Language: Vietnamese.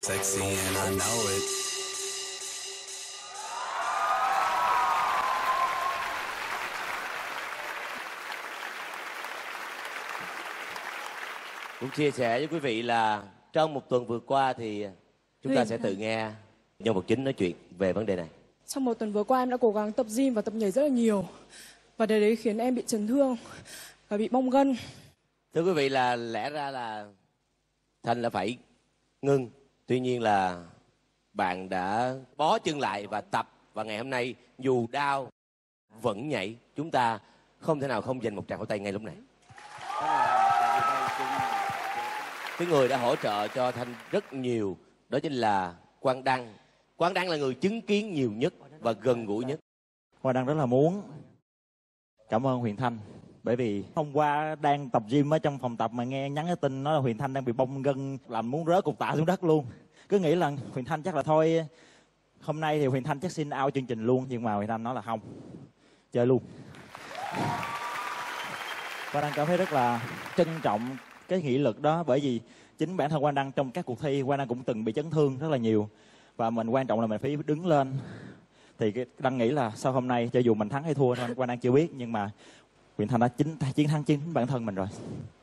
Sexy and I know it. Cũng chia sẻ với quý vị là trong một tuần vừa qua thì chúng ta sẽ tự nghe nhân vật chính nói chuyện về vấn đề này. Trong một tuần vừa qua em đã cố gắng tập gym và tập nhảy rất là nhiều. Và điều đấy khiến em bị chấn thương và bị bong gân. Thưa quý vị, là lẽ ra là Thanh là phải ngưng. Tuy nhiên là bạn đã bó chân lại và tập. Và ngày hôm nay dù đau vẫn nhảy. Chúng ta không thể nào không dành một tràng pháo tay ngay lúc này. Cái người đã hỗ trợ cho Thanh rất nhiều đó chính là Quang Đăng. Quang Đăng là người chứng kiến nhiều nhất và gần gũi nhất. Quang Đăng rất là muốn cảm ơn Huyền Thanh. Bởi vì hôm qua đang tập gym ở trong phòng tập mà nghe nhắn cái tin nói là Huyền Thanh đang bị bong gân, làm muốn rớt cục tạ xuống đất luôn. Cứ nghĩ là Huyền Thanh chắc là thôi hôm nay thì Huyền Thanh chắc xin out chương trình luôn. Nhưng mà Huyền Thanh nói là không, chơi luôn. Quang Đăng cảm thấy rất là trân trọng cái nghị lực đó. Bởi vì chính bản thân Quang Đăng trong các cuộc thi, Quang Đăng cũng từng bị chấn thương rất là nhiều. Và mình quan trọng là mình phải đứng lên. Thì Đăng nghĩ là sau hôm nay cho dù mình thắng hay thua Quang Đăng chưa biết, nhưng mà Huyền Thanh đã chiến thắng chính bản thân mình rồi.